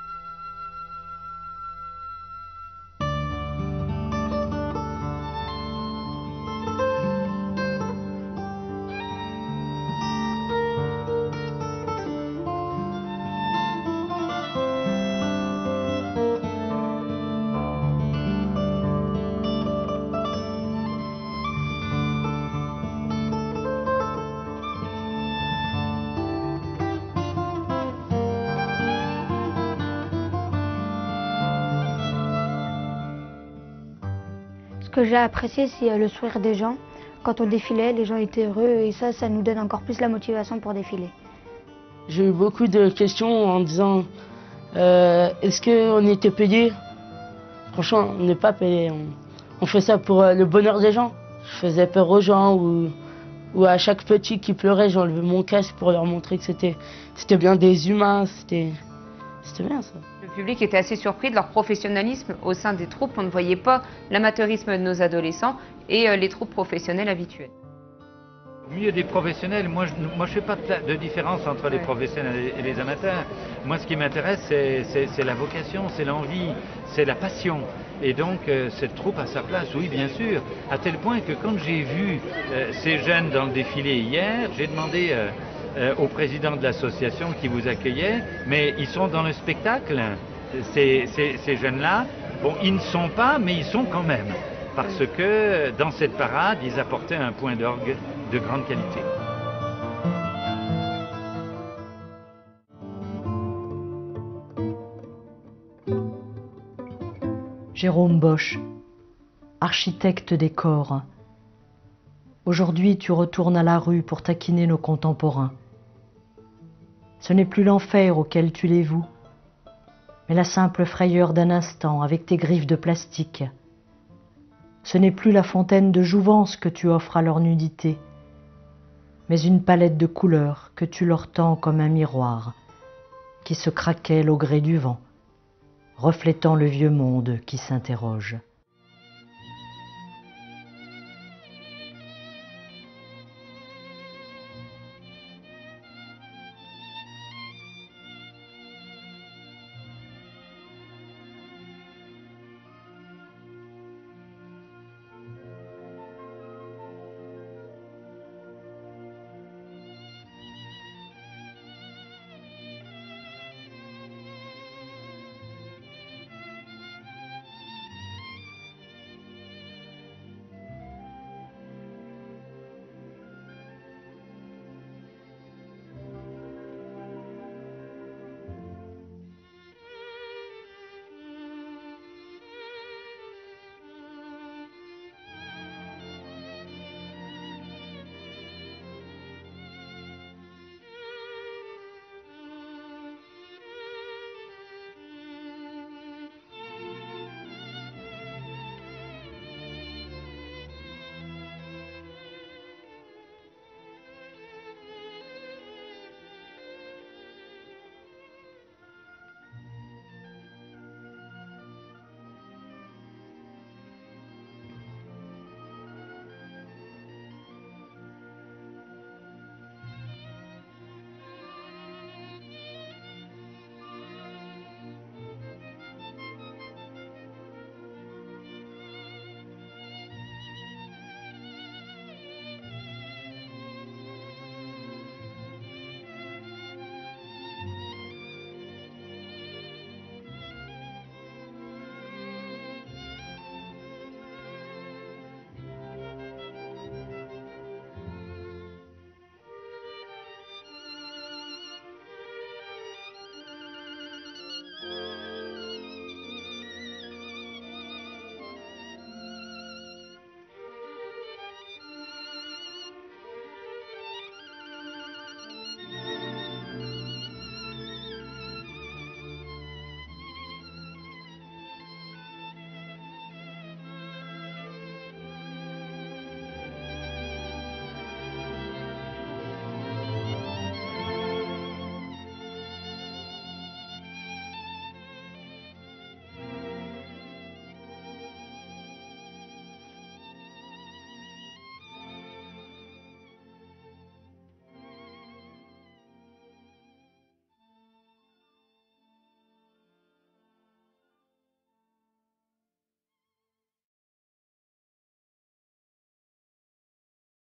Ce que j'ai apprécié, c'est le sourire des gens. Quand on défilait, les gens étaient heureux et ça nous donne encore plus la motivation pour défiler. J'ai eu beaucoup de questions en disant est-ce qu'on était payé? Franchement, on n'est pas payé. On fait ça pour le bonheur des gens. Je faisais peur aux gens ou à chaque petit qui pleurait, j'enlevais mon casque pour leur montrer que c'était bien des humains. C'était bien ça. Le public était assez surpris de leur professionnalisme au sein des troupes. On ne voyait pas l'amateurisme de nos adolescents et les troupes professionnelles habituelles. Au milieu des professionnels, moi je ne fais pas de différence entre les professionnels et les amateurs. Moi ce qui m'intéresse c'est la vocation, c'est l'envie, c'est la passion. Et donc cette troupe a sa place, oui bien sûr, à tel point que quand j'ai vu ces jeunes dans le défilé hier, j'ai demandé au président de l'association qui vous accueillait, mais ils sont dans le spectacle, ces jeunes-là. Bon, ils ne sont pas, mais ils sont quand même, parce que dans cette parade, ils apportaient un point d'orgue de grande qualité. Jérôme Bosch, architecte des corps. Aujourd'hui, tu retournes à la rue pour taquiner nos contemporains. Ce n'est plus l'enfer auquel tu les voues, mais la simple frayeur d'un instant avec tes griffes de plastique. Ce n'est plus la fontaine de jouvence que tu offres à leur nudité, mais une palette de couleurs que tu leur tends comme un miroir, qui se craquelle au gré du vent, reflétant le vieux monde qui s'interroge.